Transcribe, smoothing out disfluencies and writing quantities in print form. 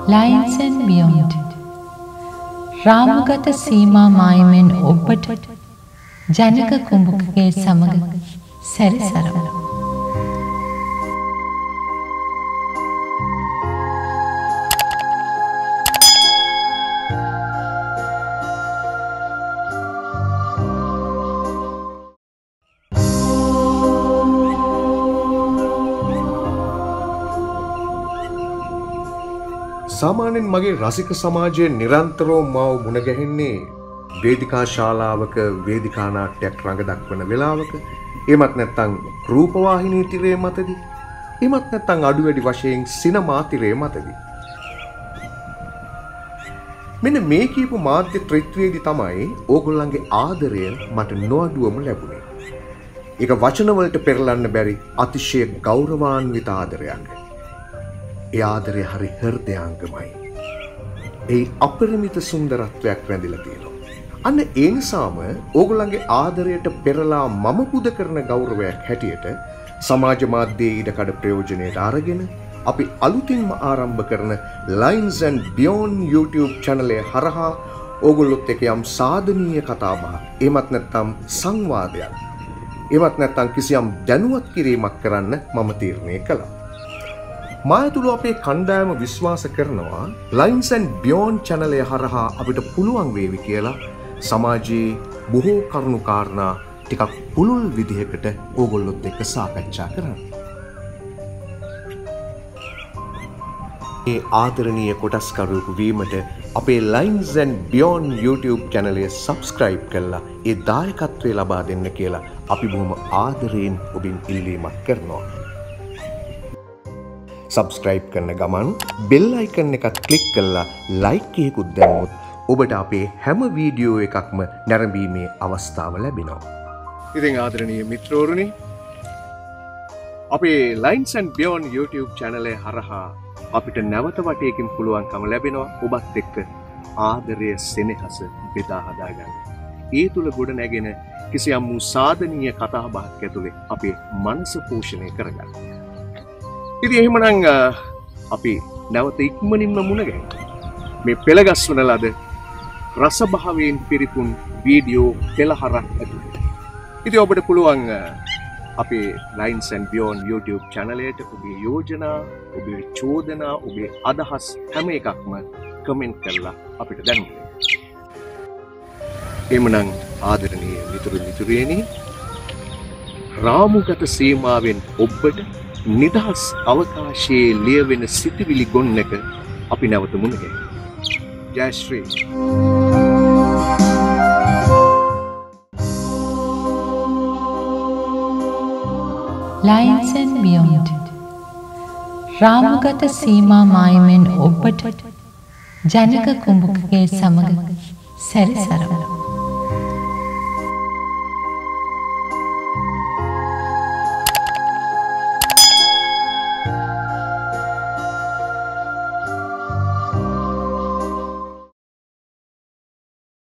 Lines and Beyond රාමගත සීමා මායිමෙන් ඔබට ජනක කුඹුකගේ සමග සැරිසරමු. සාමාන්‍යයෙන් මගේ රසික සමාජයේ නිරන්තරව මාව මුණ ගැහෙන්නේ වේදිකා ශාලාවක වේදිකා නාට්‍යයක් රඟ දක්වන වෙලාවක, එමත් නැත්නම් රූපවාහිනී තිරයේ මතදී, එමත් නැත්නම් අඩු වැඩි වශයෙන් සිනමා තිරයේ මතදී. මෙන්න මේ කියපු මාධ්‍ය ත්‍රිත්වයේදී තමයි ඕගොල්ලන්ගේ ආදරය මට නොඅඩුවම ලැබුණේ. ඒක වචන වලට පෙරලන්න බැරි අතිශය ගෞරවාන්විත ආදරයක්. ඒ ආදරය හරි හෘදයාංගමයි. ඒ අපරිමිත සුන්දරත්වයක් රැඳිලා තියෙනවා. අන්න ඒ නිසාම ඕගොල්ලන්ගේ ආදරයට පෙරලා මම පුද කරන ගෞරවයක් හැටියට සමාජ මාධ්‍යයේ ඉඩකඩ ප්‍රයෝජනයට අරගෙන අපි අලුතින්ම ආරම්භ කරන Lines and Beyond YouTube channel එක හරහා ඕගොල්ලොත් එක්ක යම් සාධනීය කතාබහක්, එමත් නැත්නම් සංවාදයක්, එමත් නැත්නම් කිසියම් දැනුවත් කිරීමක් කරන්න මම තීරණය කළා. මායතුළු අපේ කණ්ඩායම විශ්වාස කරනවා Lines and Beyond channel එක හරහා අපිට පුළුවන් වේවි කියලා සමාජයේ බොහෝ කරුණු කාරණා ටිකක් පුළුල් විදිහකට ඕගොල්ලොත් එක්ක සාකච්ඡා කරන්න. මේ ආදරණීය කොටස්කරුවෙකු වීමට අපේ Lines and Beyond YouTube channel එක subscribe කරලා ඒ දායකත්වය ලබා දෙන්න කියලා අපි බොහොම ආදරයෙන් ඔබෙන් ඉල්ලීමක් කරනවා. සබස්ක්‍රයිබ් කරන ගමන් බෙල් අයිකන් එකත් ක්ලික් කරලා ලයික් එකකුත් දැම්මොත් ඔබට අපේ හැම වීඩියෝ එකක්ම නැරඹීමේ අවස්ථාව ලැබෙනවා. ඉතින් ආදරණීය මිත්‍රවරුනි, අපේ Lines and Beyond YouTube channel එක හරහා අපිට නැවත වටයකින් පුළුවන්කම ලැබෙනවා ඔබත් එක්ක ආදරය සෙනෙහස බෙදා හදා ගන්න. ඒ තුල ගොඩ නැගෙන කිසියම් වූ සාධනීය කතා බහක් ඇතුලේ අපේ මනස පෝෂණය කරගන්න. ඉතින් එහෙමනම් අපි නැවත ඉක්මනින්ම මුණ ගැහෙමු මේ පෙළගස්වන ලද රසභාවයෙන් පිරිපුන් වීඩියෝ පෙළහරක් ඇතුළේ. ඉතින් ඔබට පුළුවන් අපේ Lines and Beyond YouTube channel එකට ඔබේ යෝජනා, ඔබේ චෝදනා, ඔබේ අදහස් හැම එකක්ම කමෙන්ට් කරලා අපිට දැනුම් දෙන්න. එහෙමනම් ආදරණීය මිතුරු මිතුරියනි, රාමුගත සීමාවෙන් ඔබට නිදහස් අවකාශයේ ලියවෙන සිටිවිලි ගොන්නක අපි නැවත මුණ ගැහෙමු. ජය ශ්‍රී. Lines and Beyond රාමගත සීමා මායිමෙන් ඔබට ජනක කුඹුකගේ සමග සැරිසරමු.